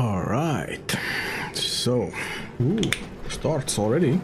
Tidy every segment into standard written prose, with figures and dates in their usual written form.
All right. So, starts already.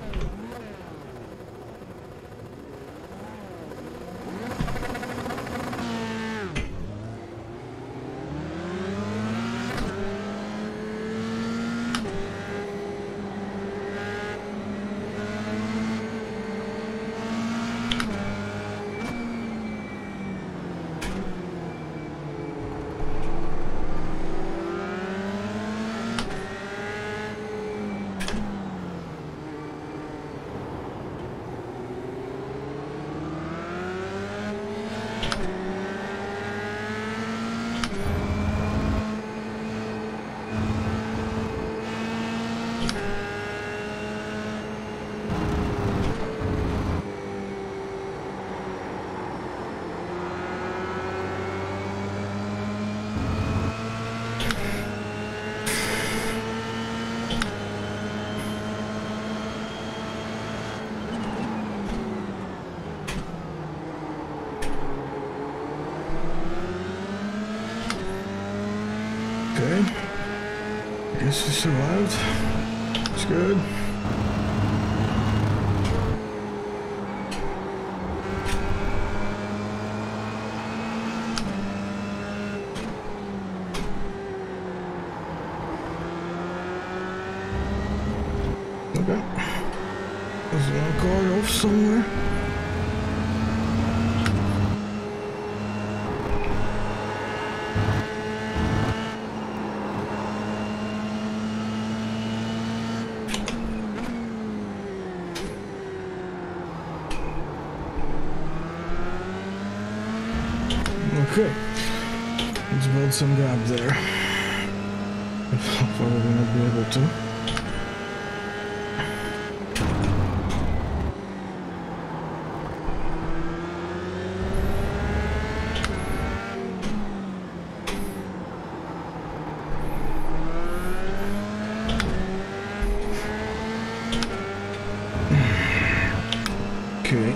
Okay, I guess we survived. It's good. Okay, there's one car off somewhere. Okay, let's build some gap there. Probably not be able to. Okay.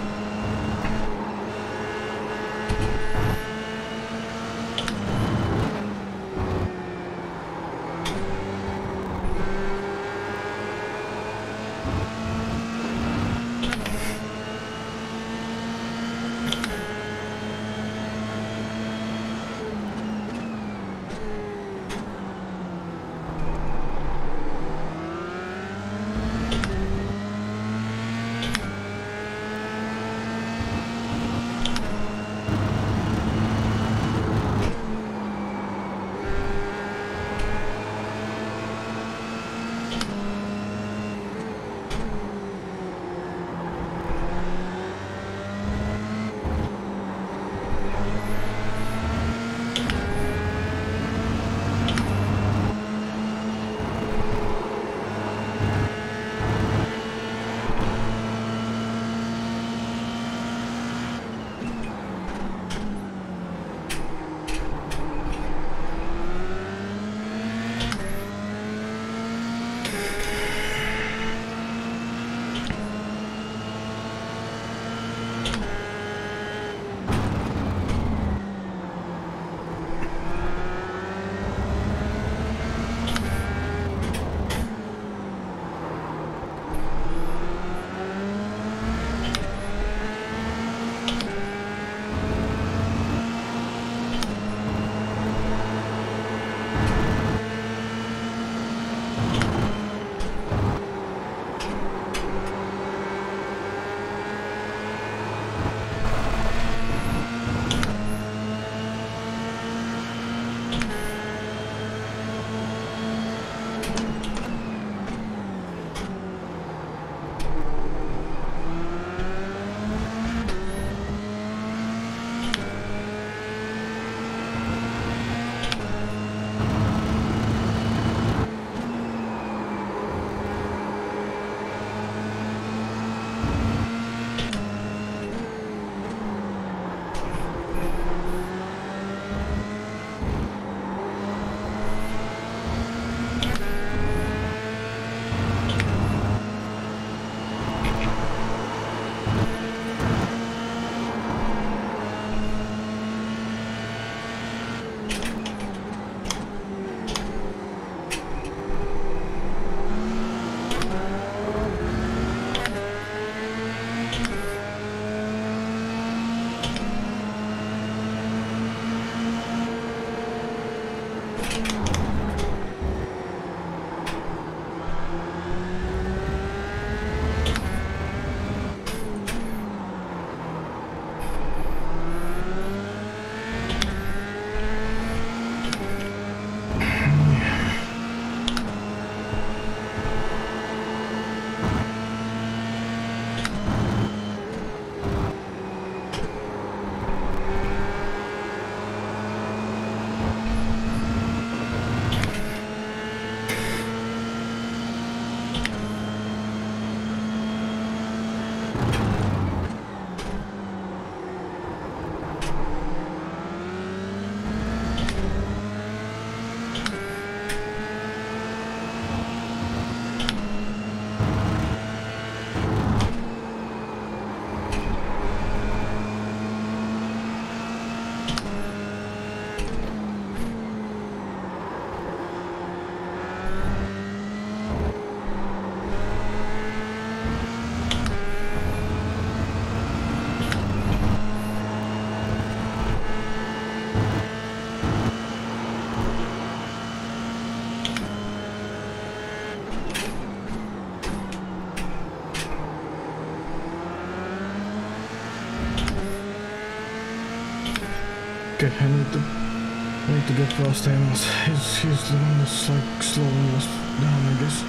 Okay, I need to get past him. He's the one that's like slowing us down, I guess.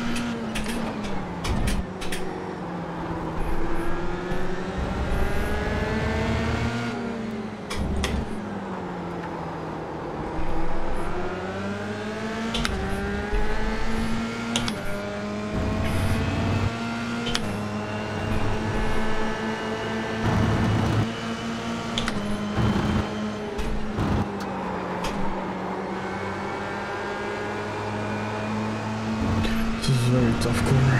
Very tough corner.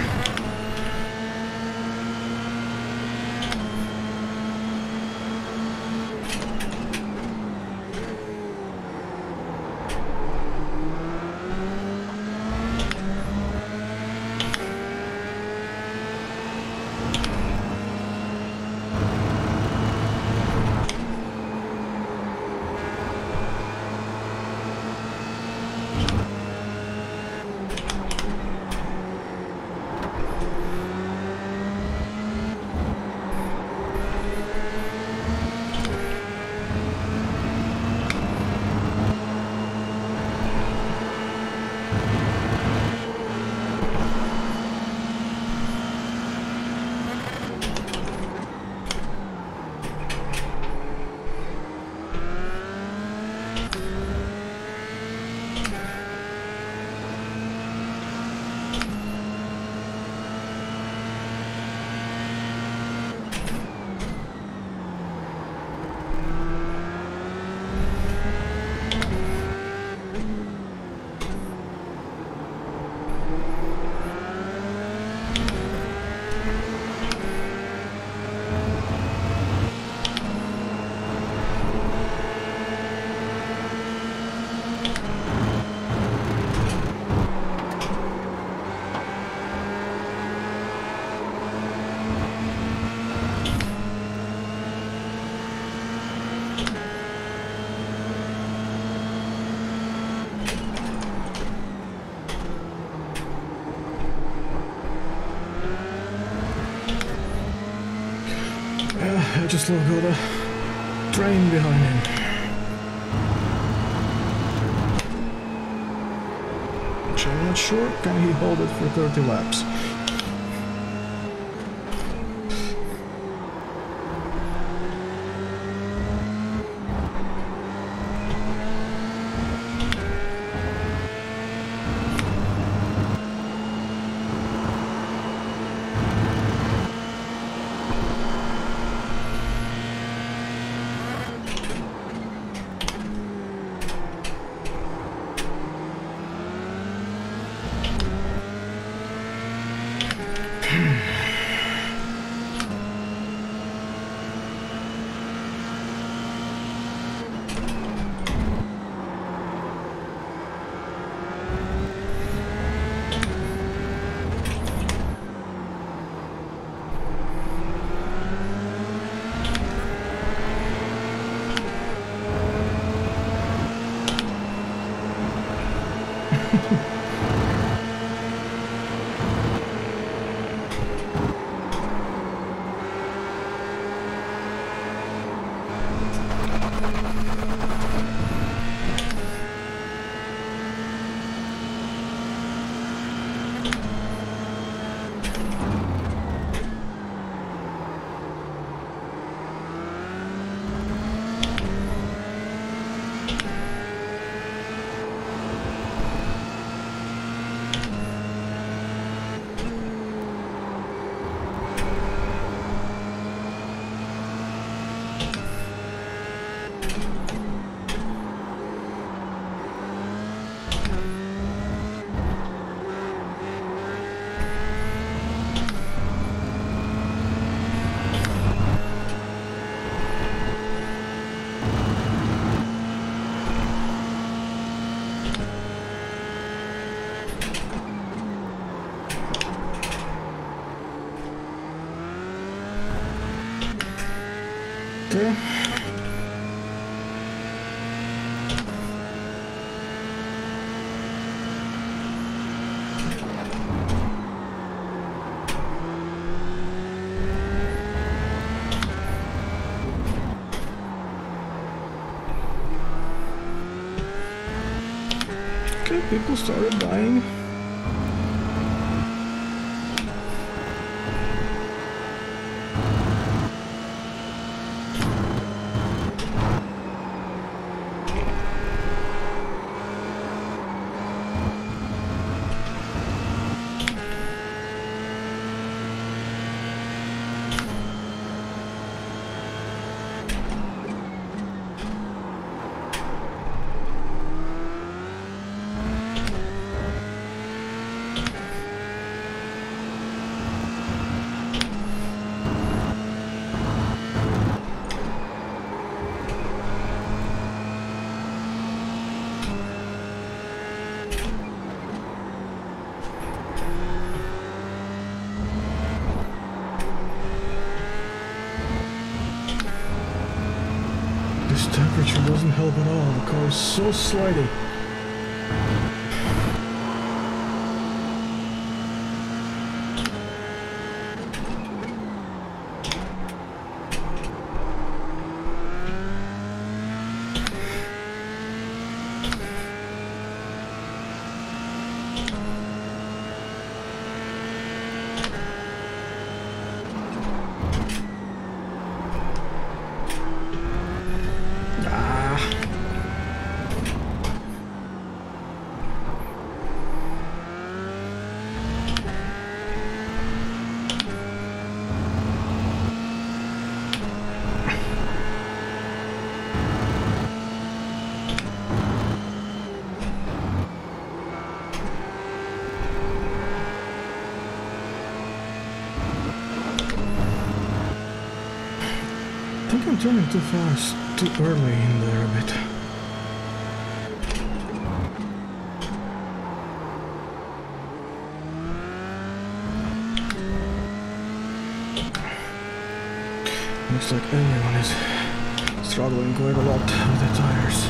I just look at the train behind him. Which I'm not sure, can he hold it for 30 laps? Okay. shit, people started dying. This temperature doesn't help at all. The car is so slidey. I think I'm turning too fast, too early in there a bit. Looks like everyone is struggling quite a lot with the tires.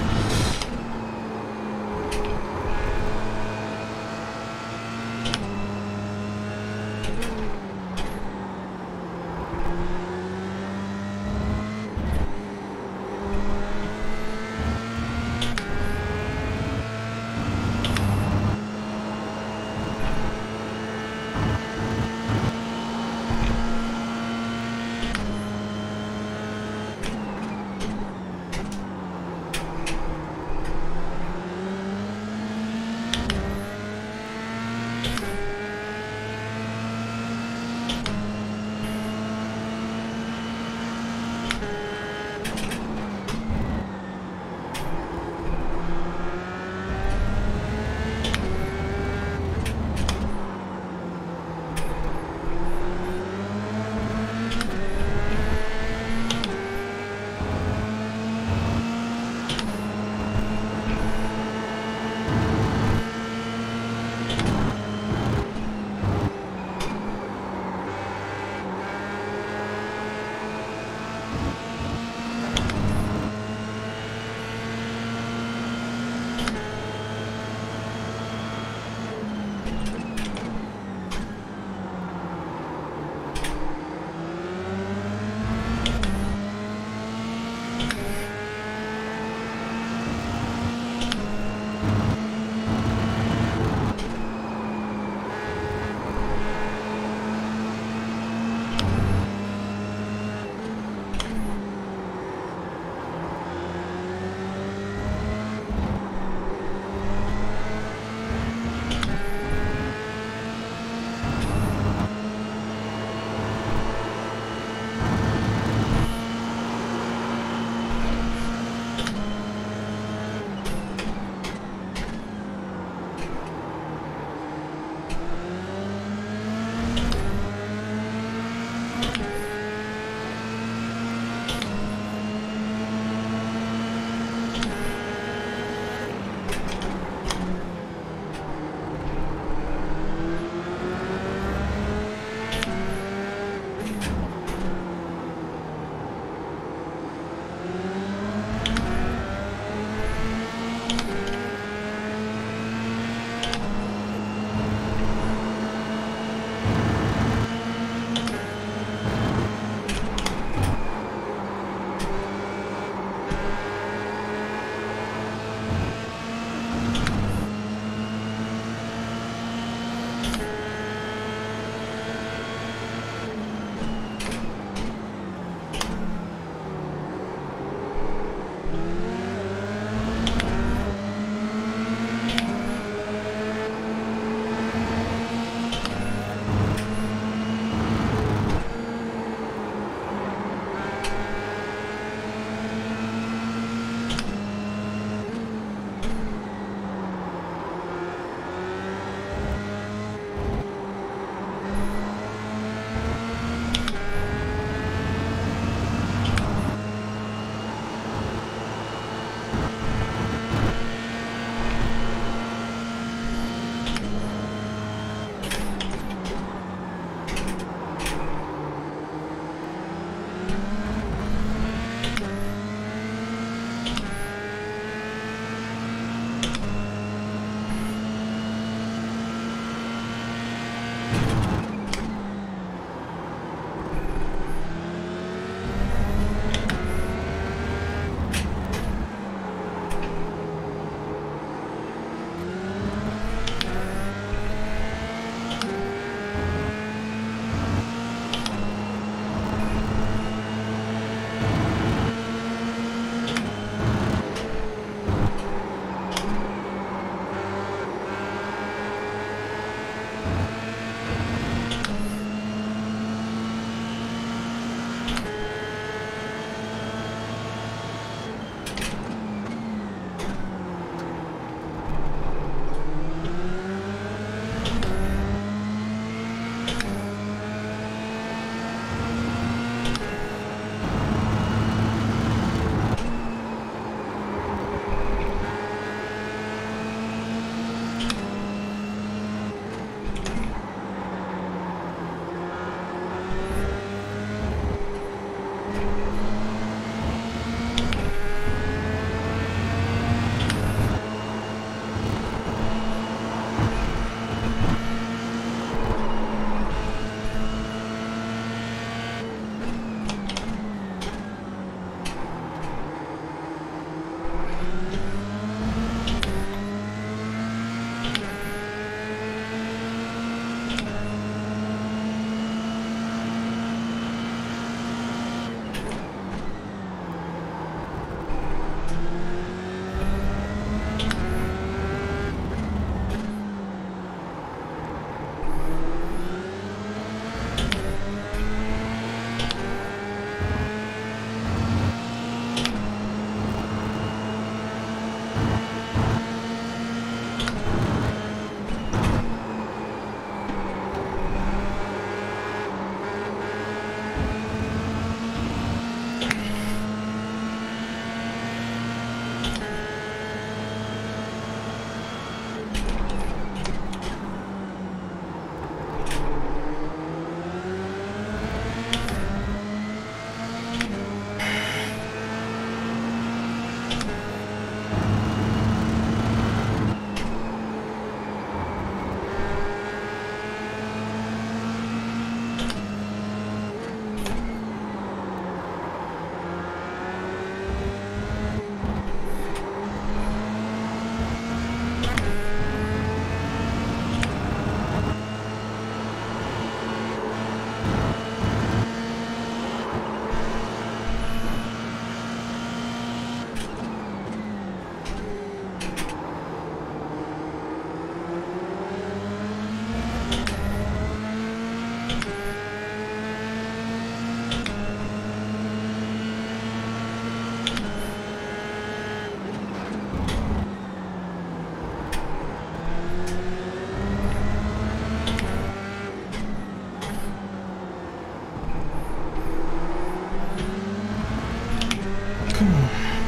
Come on.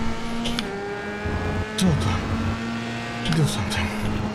Toto. Do something.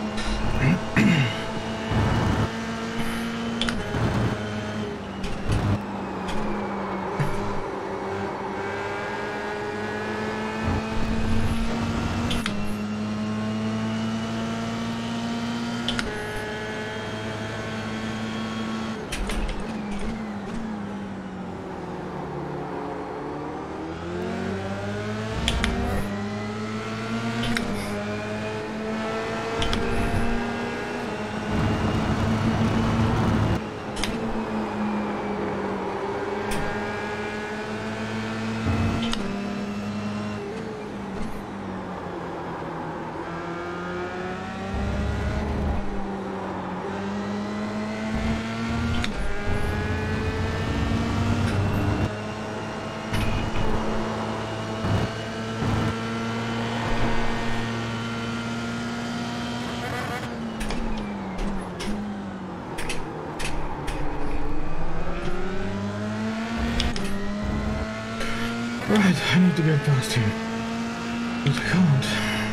Right, I need to get past him, but I can't.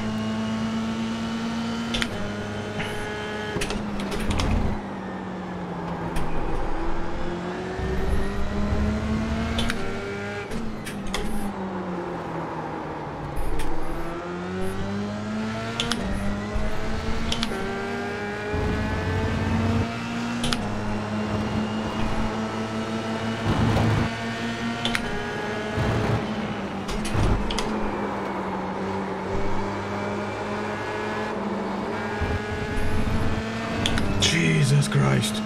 Jesus Christ.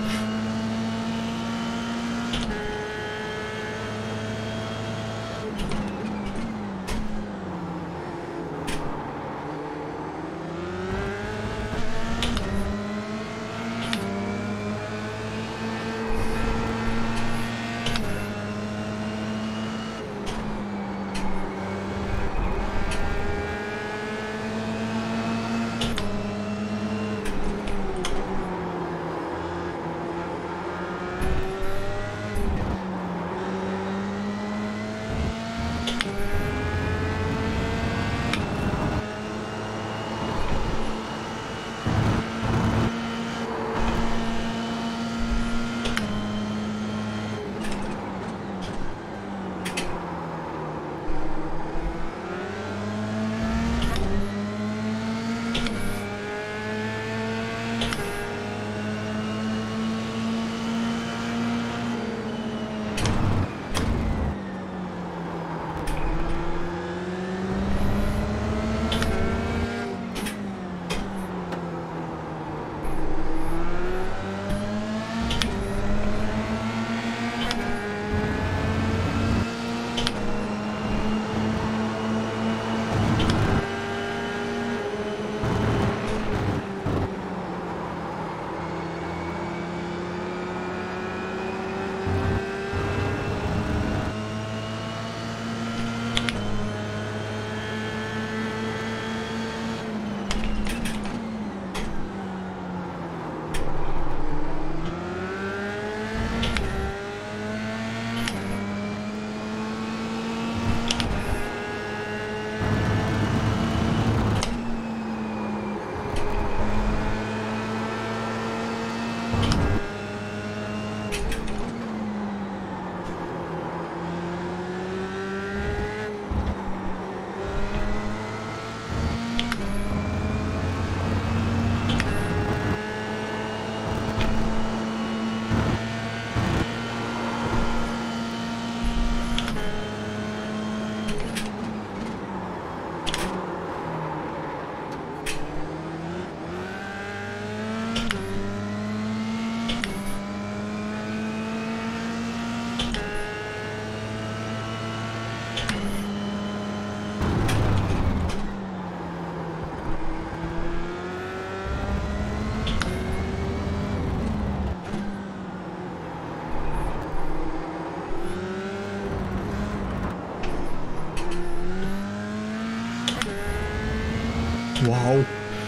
Wow.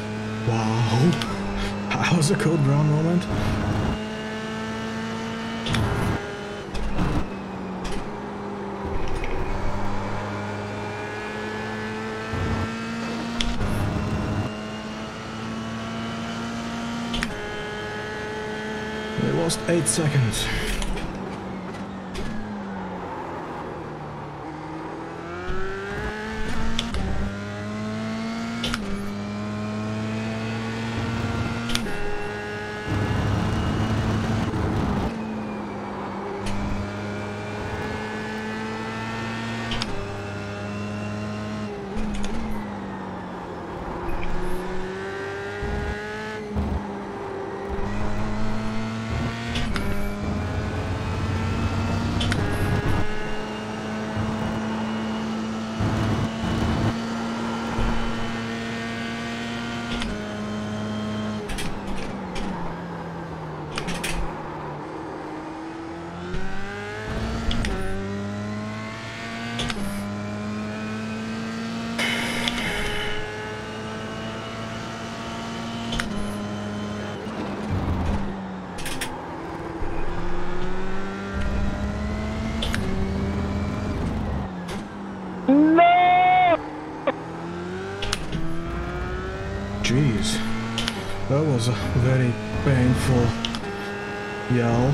Wow. That was a Code Brown moment. lost 8 seconds. Jeez, that was a very painful yell.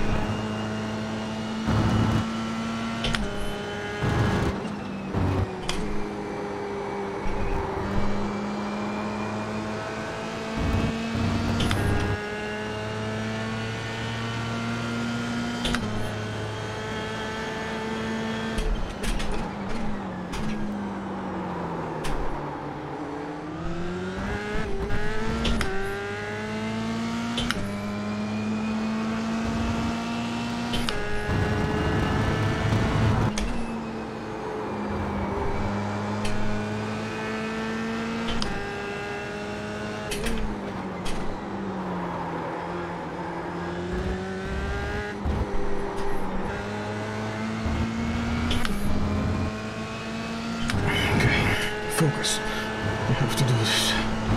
Focus. We have to do this.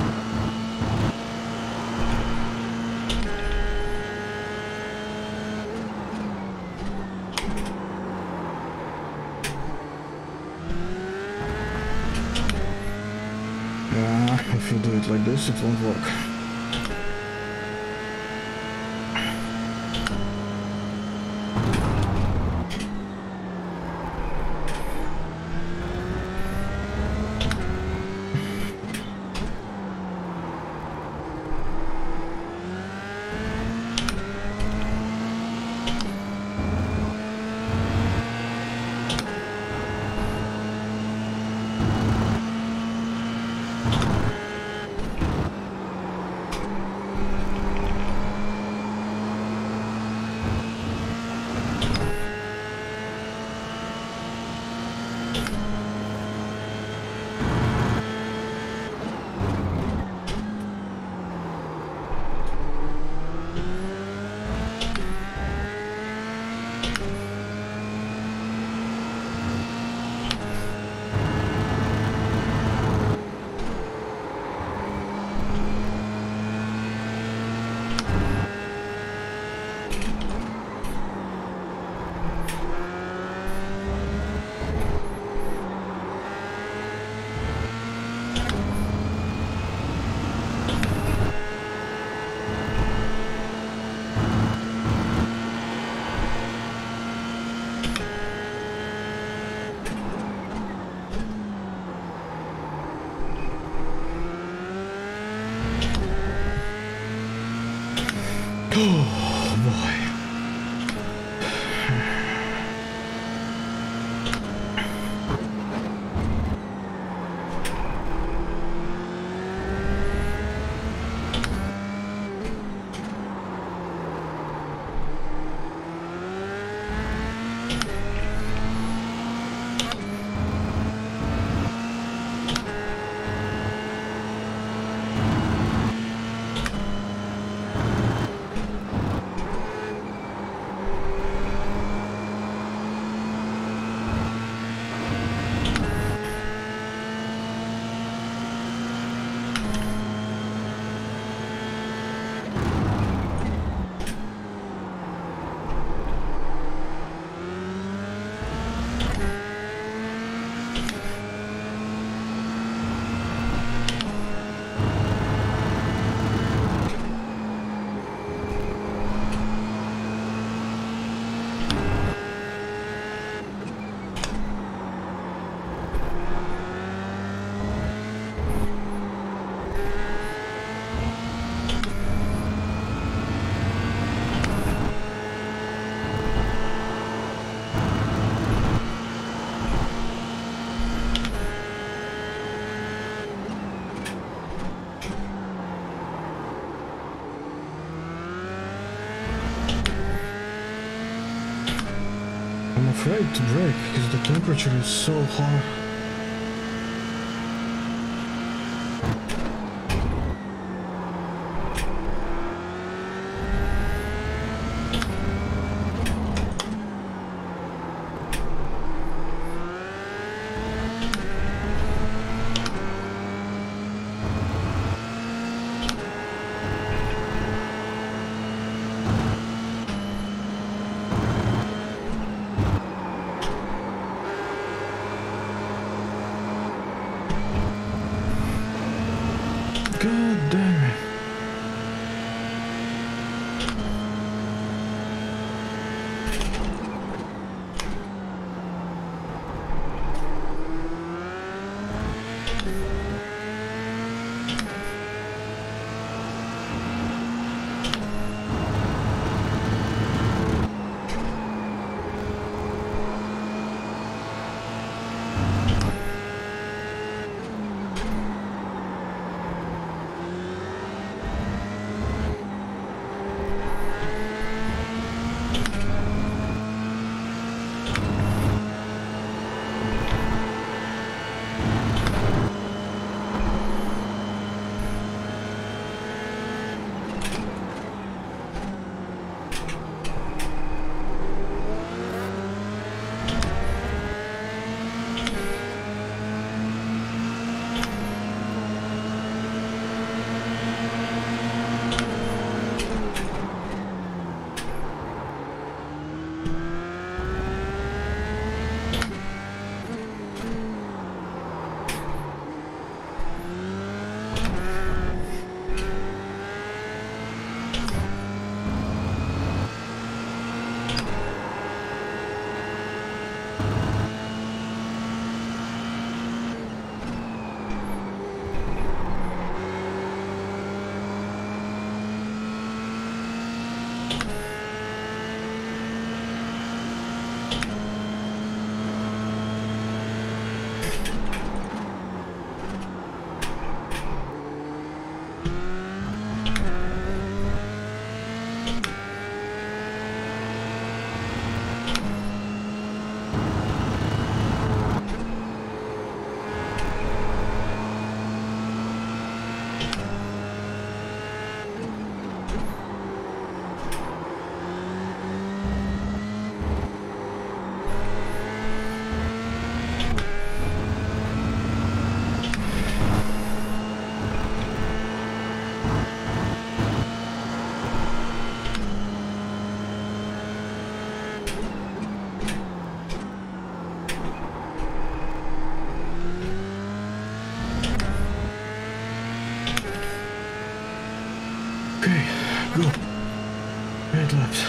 Yeah, if you do it like this, it won't work. Oh boy. afraid to brake because the temperature is so hot. God damn it. Okay, go. 8 laps.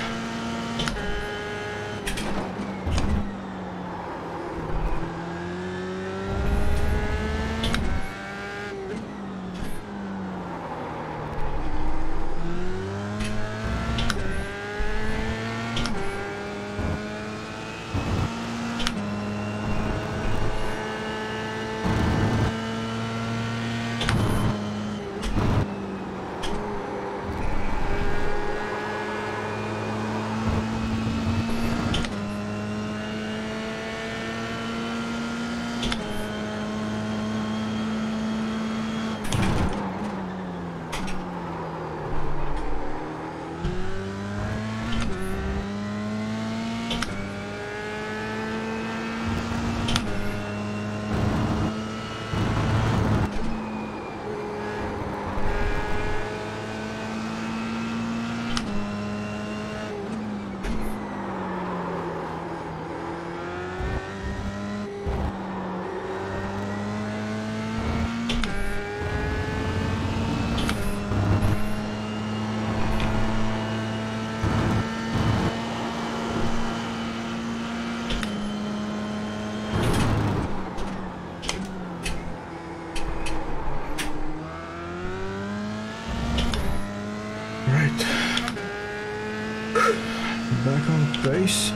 Back on pace.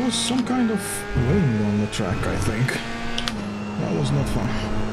was some kind of wind on the track, I think. That was not fun.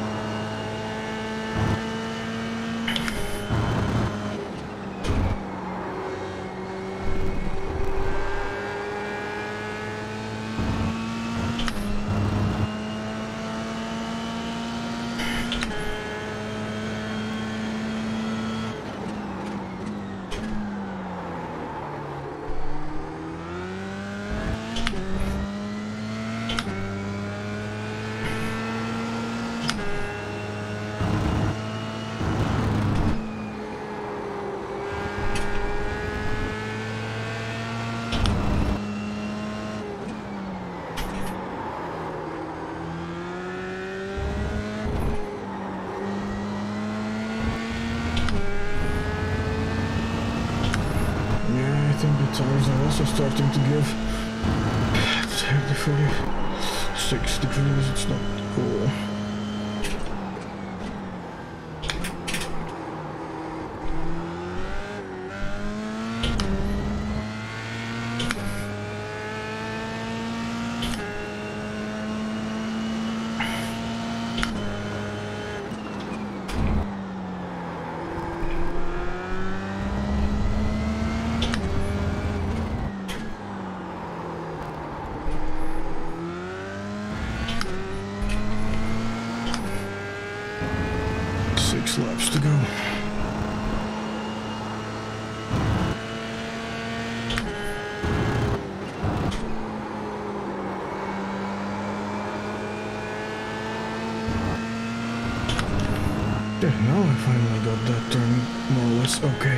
The tires are also starting to give 30, 46 degrees, it's not cool. Laps to go. Yeah, now I finally got that turn more or less okay.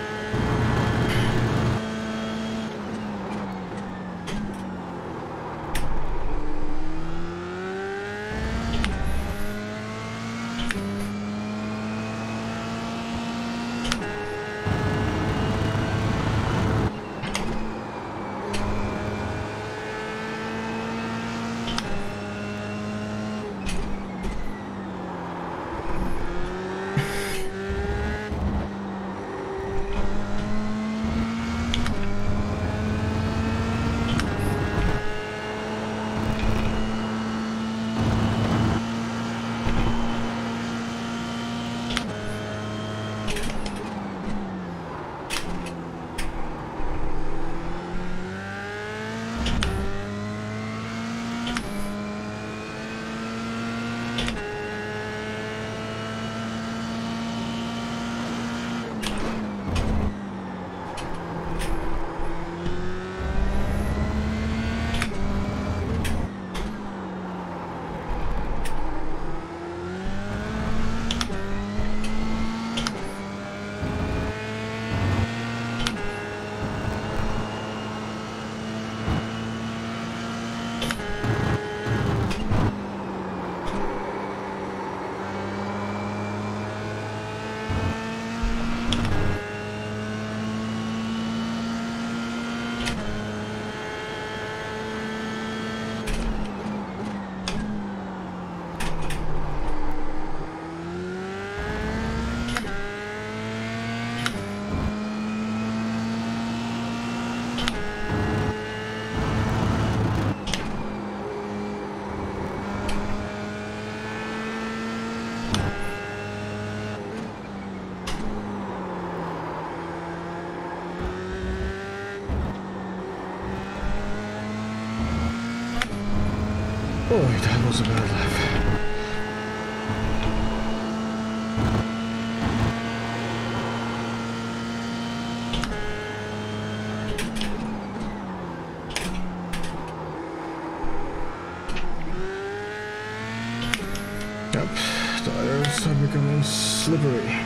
Boy, that was a bad lap. Yep, tires are becoming slippery.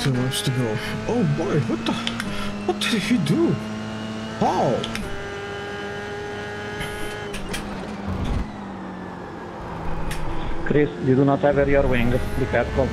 2 laps to go. Oh boy, what did he do? How? Chris, you do not have a rear wing. Be careful.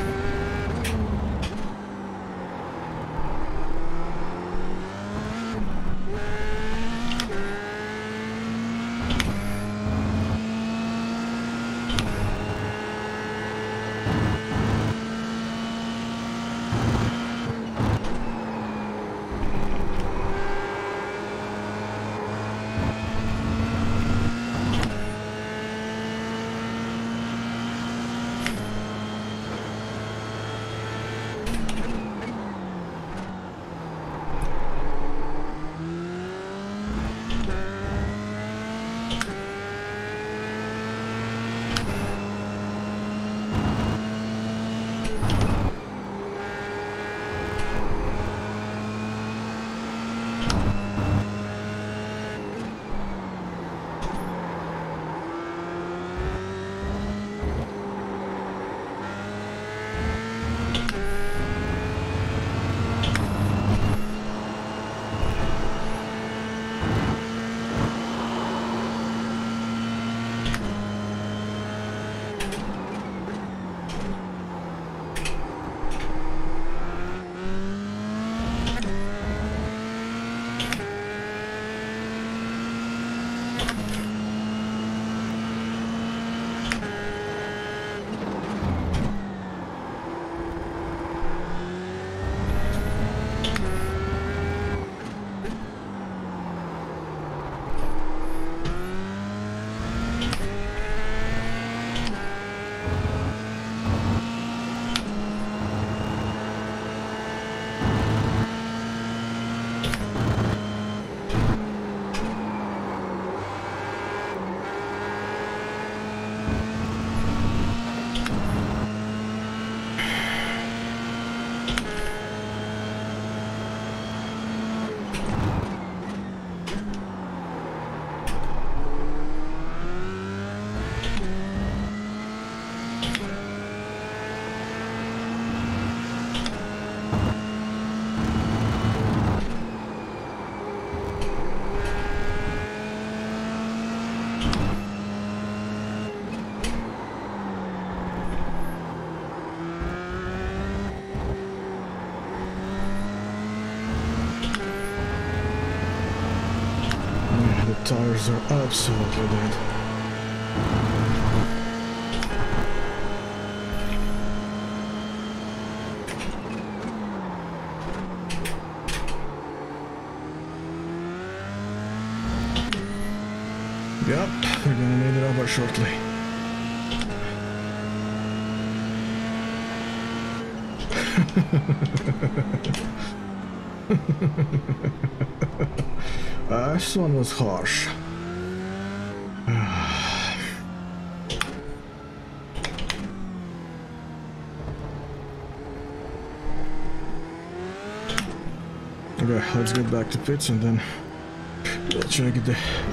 Tires are absolutely dead. Yep, we're gonna need it over shortly. This one was harsh. Okay, let's get back to pits and then we'll check it.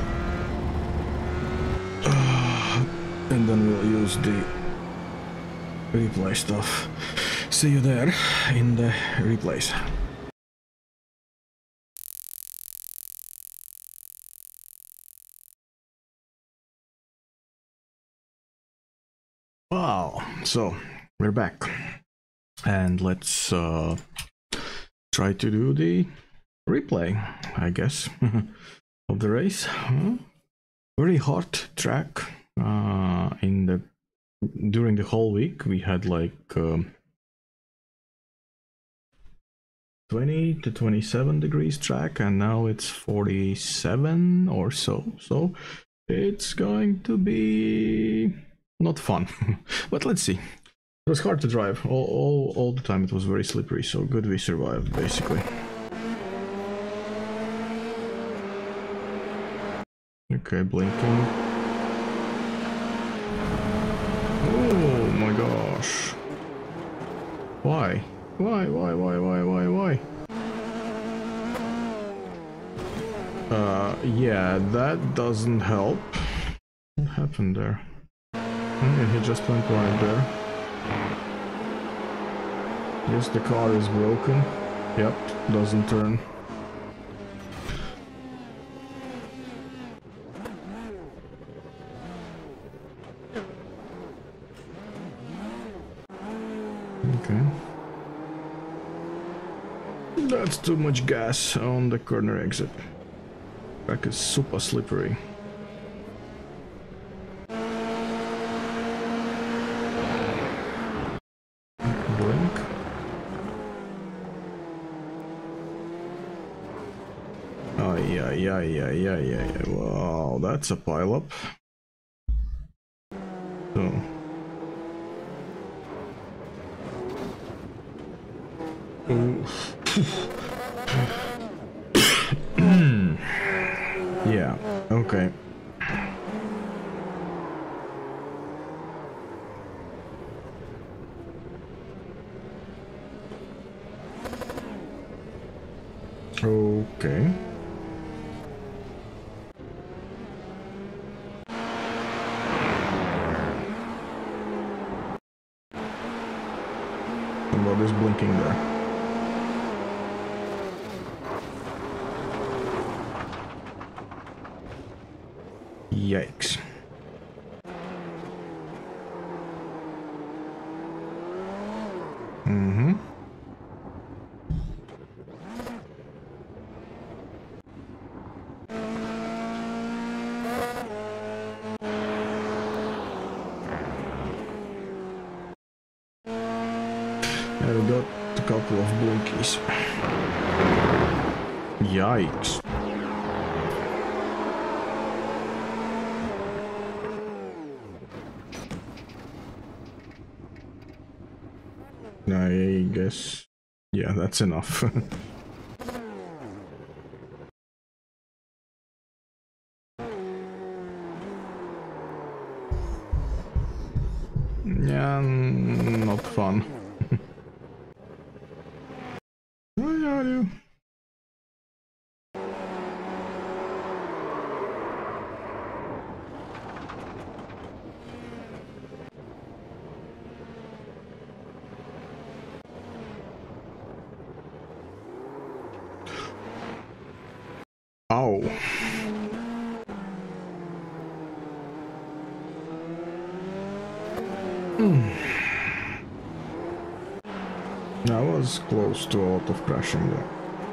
And then we'll use the replay stuff. See you there in the replays. Wow, so we're back and let's try to do the replay, I guess, of the race. Very hard track. During the whole week we had like 20 to 27 degrees track, and now it's 47 or so, so it's going to be not fun. But let's see. It was hard to drive all the time. It was very slippery, so good we survived basically. Okay, blinking. Oh my gosh. Why? Why? Yeah, that doesn't help. What happened there? Okay, he just went right there. Yes, the car is broken. Yep, doesn't turn. Okay. That's too much gas on the corner exit. Track is super slippery. Blink. Oh yeah. Wow, that's a pileup. So. Yeah, okay. Okay. Somebody's blinking there. Yikes. We got a couple of blinkies. Yikes. I guess, yeah, that's enough. Yeah, not fun. Where are you? Ow. I was close to a lot of crashing there.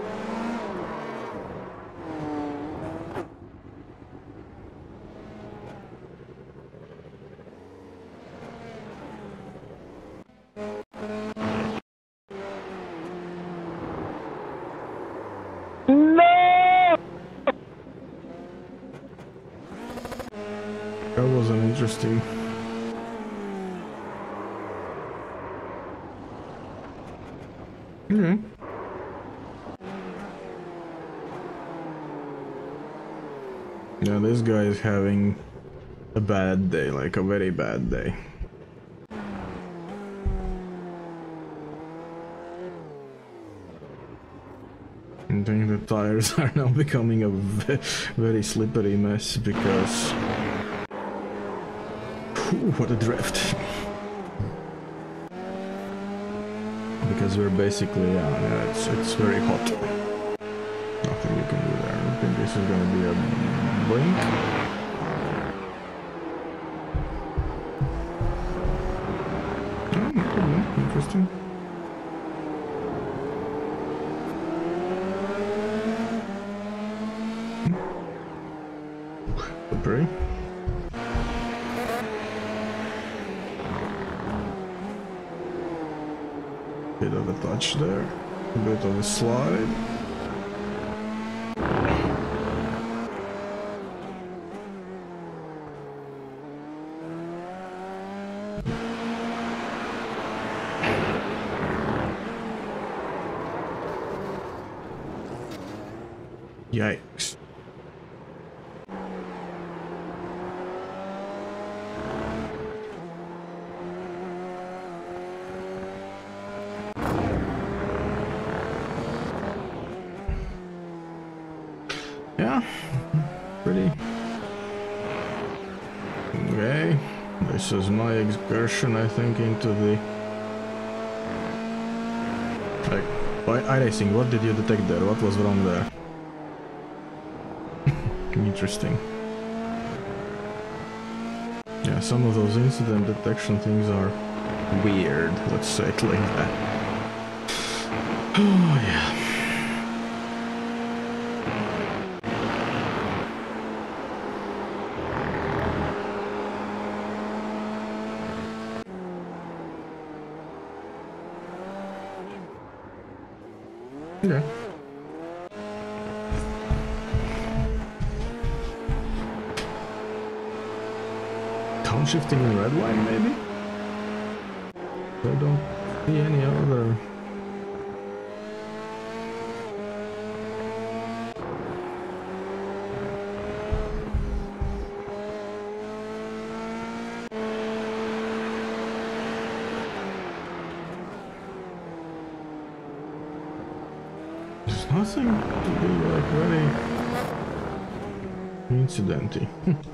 That was an interesting. Okay. Yeah, this guy is having a bad day, like a very bad day. I think the tires are now becoming a very slippery mess because... Ooh, what a drift. Because we're basically, yeah, it's very hot. Nothing you can do there. I think this is gonna be a blink. Oh, interesting. Slippery. Bit of a touch there, a bit of a slide. Yikes. Yeah, pretty. Okay, this is my excursion, I think, into the iRacing, what did you detect there? What was wrong there? Interesting. Yeah, some of those incident detection things are weird, let's say it like that. Oh yeah. Okay. Shifting in red line, maybe? I don't see any other. There's nothing to be like very incidenty.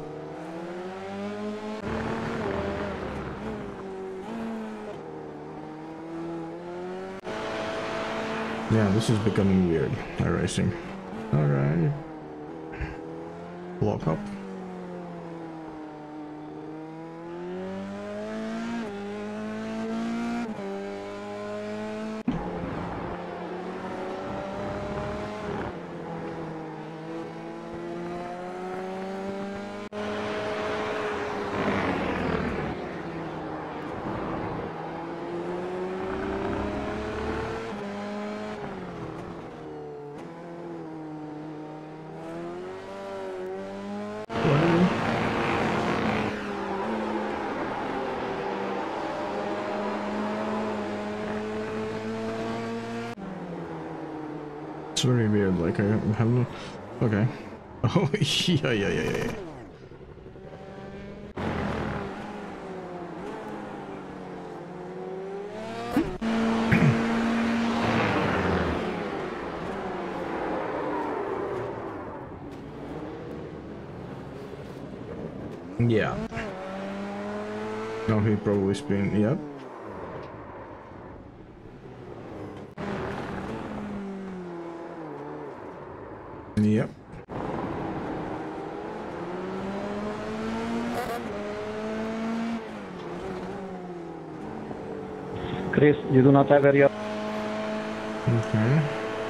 Yeah, this is becoming weird, iRacing. Alright. Lock up. It's very weird, like I have no... Okay. Oh, yeah. Yeah. Now he probably spin, yep. Yep. Chris, you do not have area. Okay.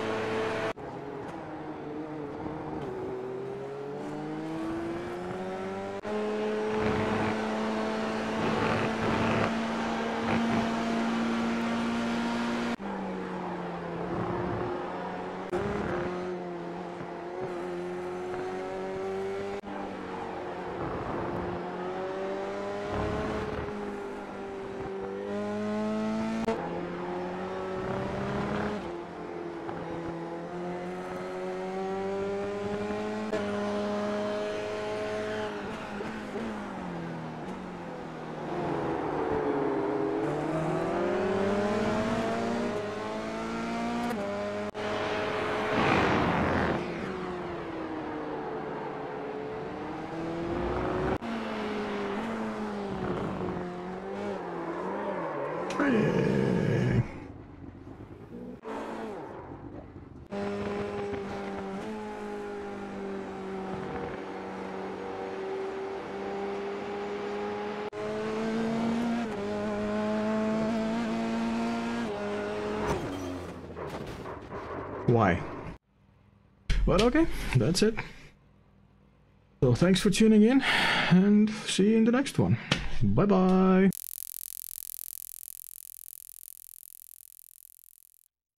Why? But okay, that's it. So thanks for tuning in and see you in the next one. Bye bye.